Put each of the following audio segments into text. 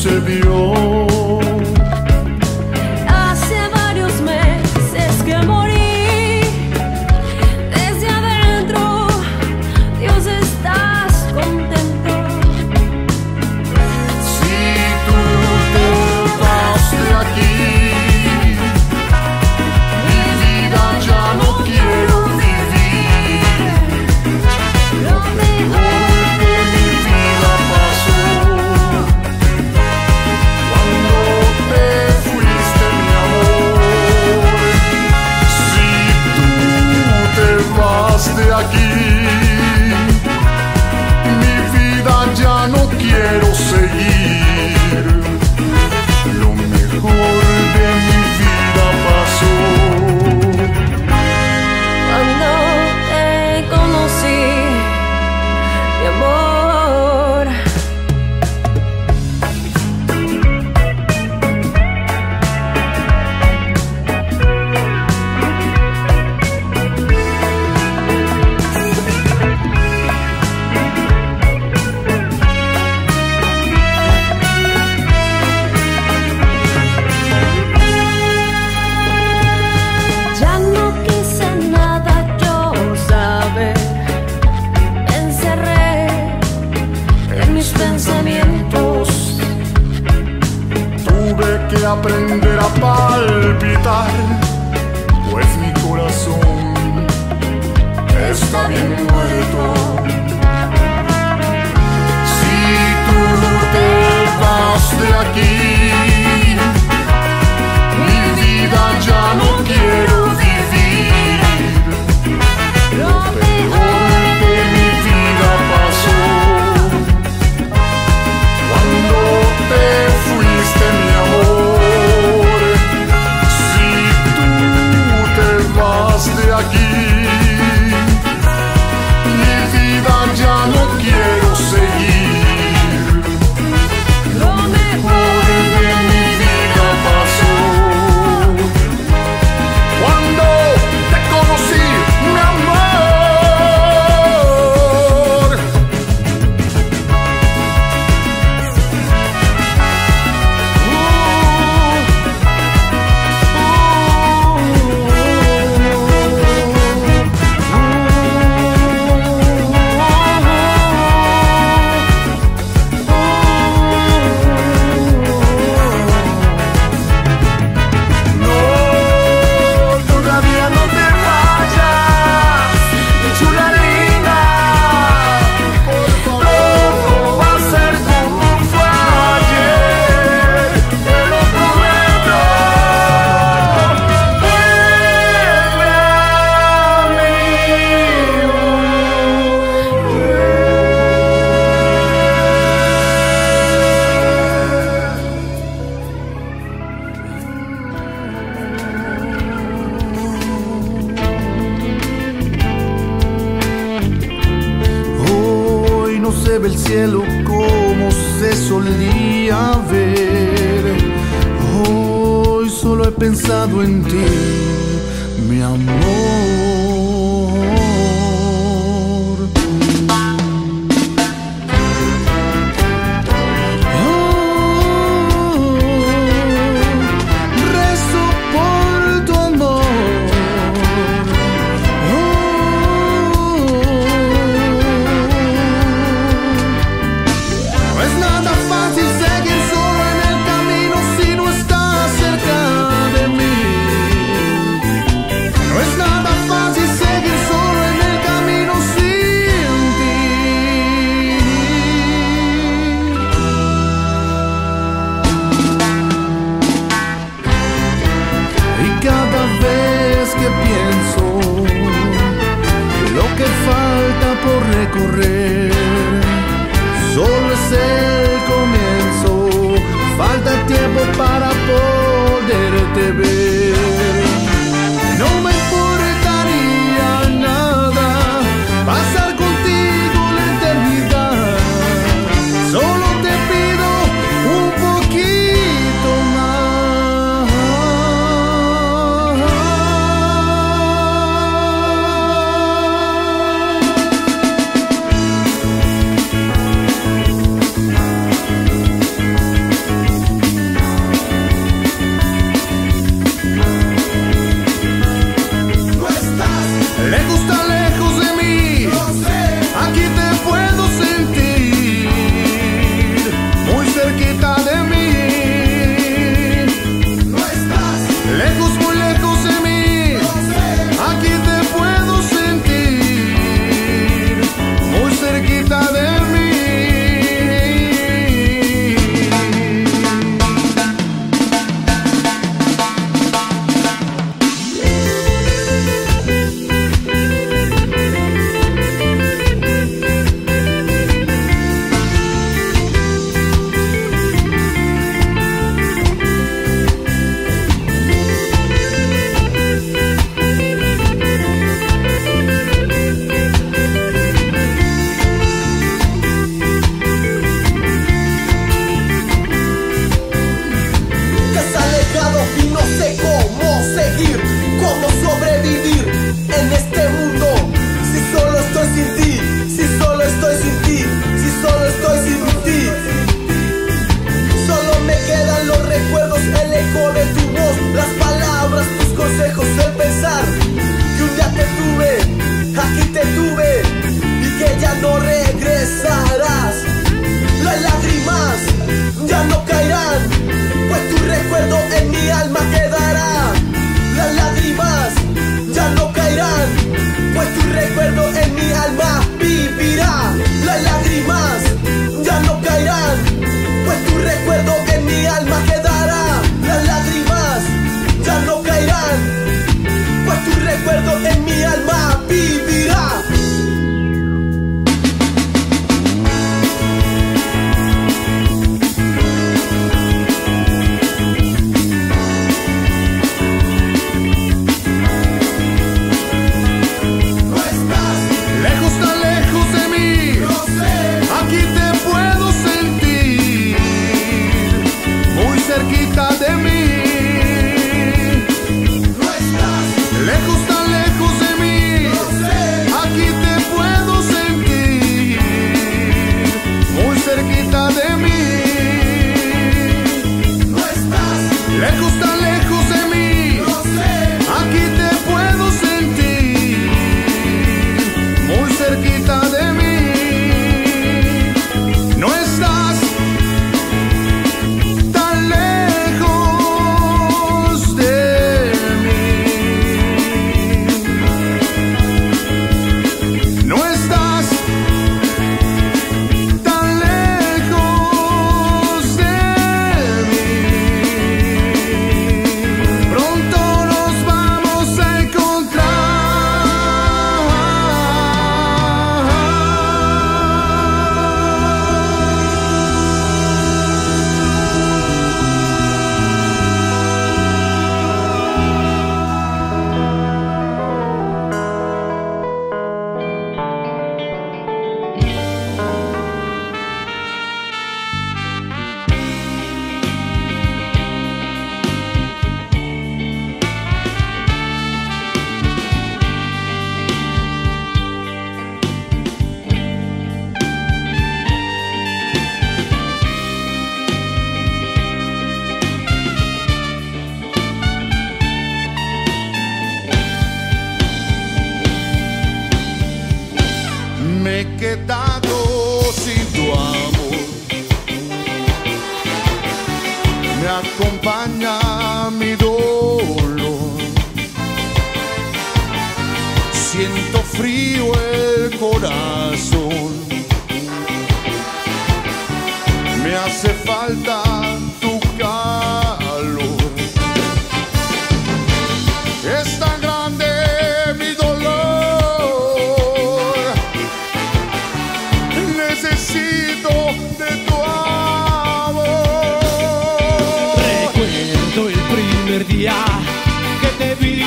sucedió. Hace varios meses que morí. Desde adentro, Dios, estás contento. Si tú te vas de aquí, mi vida ya no quiero vivir. Lo mejor De mi vida pasó cuando te fuiste, mi amor. Si tú te vas de aquí, mi vida ya no quiero seguir. Lo mejor de mi vida pasó. cuando te conocí, mi amor. Ya no quise nada yo saber. Me encerré en mis pensamientos. Tuve que aprender a palpitar, pues mi corazón está bien muerto. Si tú te vas de aquí, mi vida ya no quiero vivir. Lo peor de mi vida pasó cuando te fuiste, mi amor. Si tú te vas de aquí, mi vida ya no quiero seguir. Lo mejor de mi vida pasó cuando te conocí, mi amor. No, todavía no te vayas, mi chula linda. Todo va a ser como fue ayer, te lo prometo. Vuelve Hoy no se ve el cielo como se solía ver. Hoy solo he pensado en ti, mi amor. Rezo por tu amor. No es nada fácil seguir solo en el camino si no estás cerca de mí. No es nada fácil seguir solo en el camino sin ti. Y cada vez que pienso lo que falta por recorrer, solo es el comienzo. Falta tiempo para poderte ver. No me importaría nada pasar contigo la eternidad. Solo te pido un poquito más. acompaña mi dolor. Siento frío el corazón, me hace falta tu calor. Es tan grande mi dolor, necesito de tu amor. Recuerdo el primer día que te vi.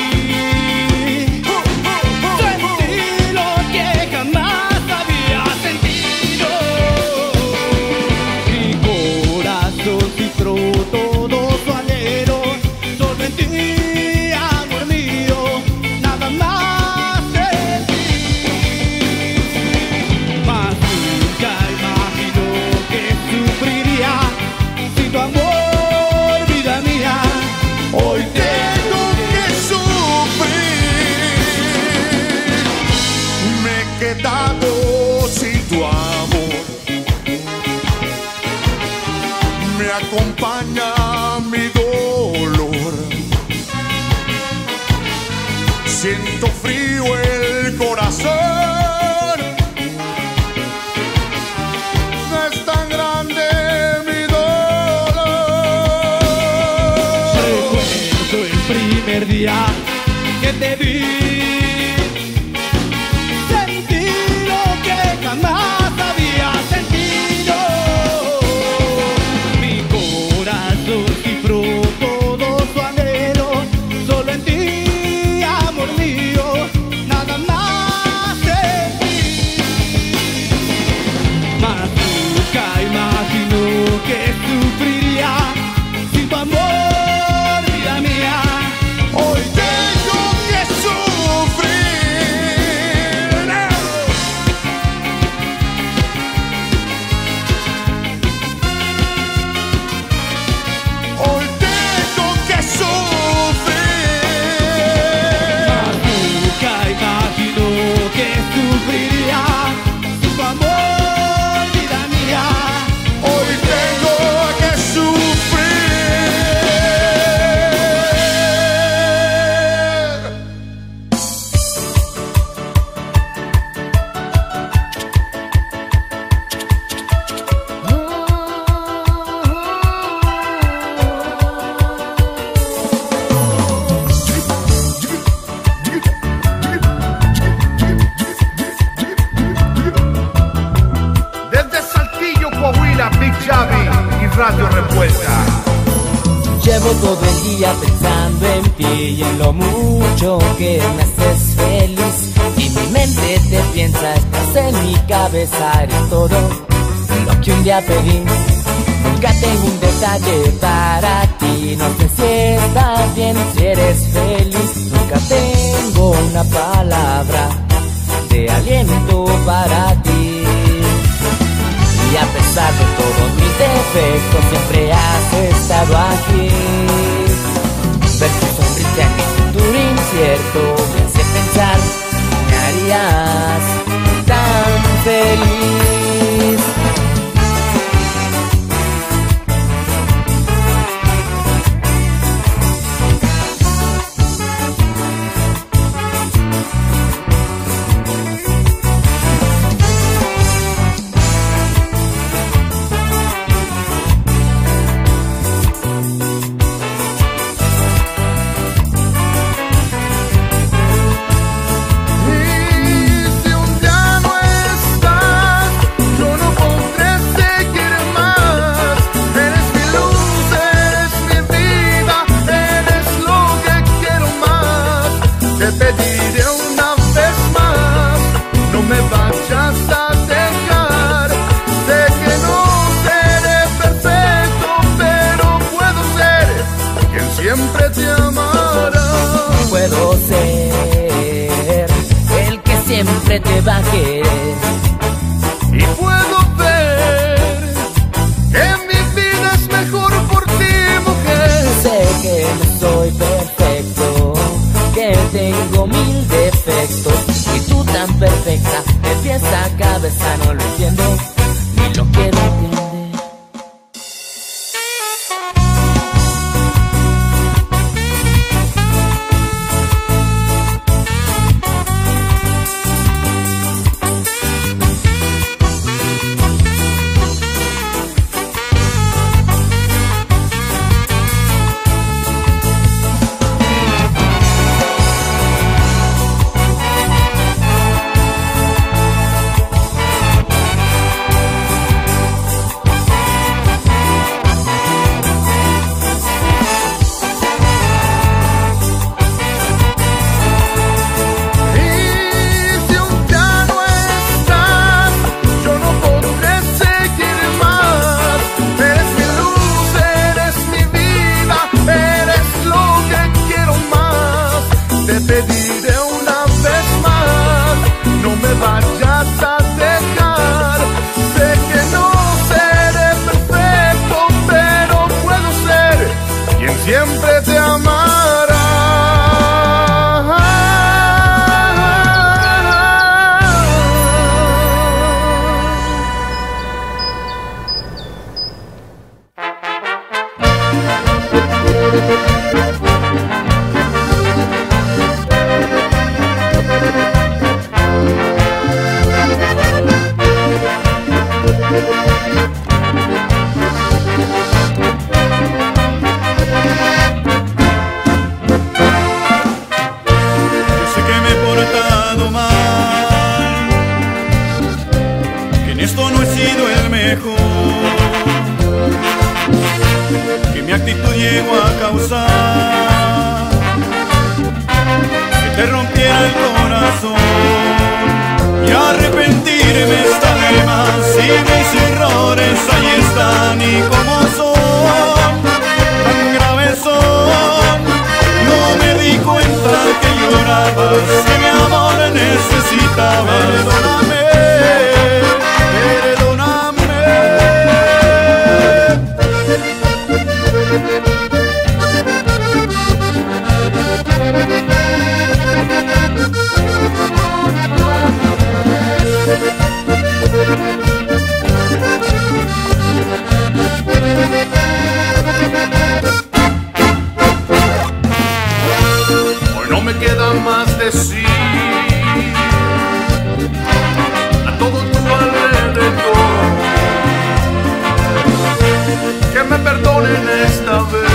Acompaña mi dolor, siento frío el corazón, es tan grande mi dolor. Recuerdo el primer día que te vi, sentí lo que jamás había sentido. Cifró todo su anhelo, solo en ti, amor mío, nada más de ti. Mas nunca imaginó que sufriría sin tu amor, vida mía. Hoy tengo que sufrir. Hoy tengo que sufrir. Mas nunca imaginó que sufriría sin tu amor, vida mía. Hoy tengo que Radio Revuelta. Llevo todo el día pensando en ti y en lo mucho que me haces feliz. Y mi mente te piensa, estás en mi cabeza, eres todo lo que un día pedí. Nunca tengo un detalle para ti, no sé si estás bien, si eres feliz. Nunca tengo una palabra de aliento para ti. Y a pesar de todos mis defectos, siempre has estado aquí. Ver tu sonrisa en mi futuro incierto me hace pensar, me harías tan feliz. Siempre te amará. Puedo ser el que siempre te va a querer. Y puedo ver que mi vida es mejor por ti, mujer. Sé que no soy perfecto, que tengo mil defectos. Y tú tan perfecta, de pies a cabeza no lo entiendo, ni lo quiero entender. mi actitud llegó a causar que te rompiera el corazón. Y arrepentirme está de más, y mis errores ahí están y como son, tan graves son. No me di cuenta que llorabas, que mi amor necesitaba. Perdóname, hoy no me queda más decir a todo tu alrededor que me perdonen esta vez.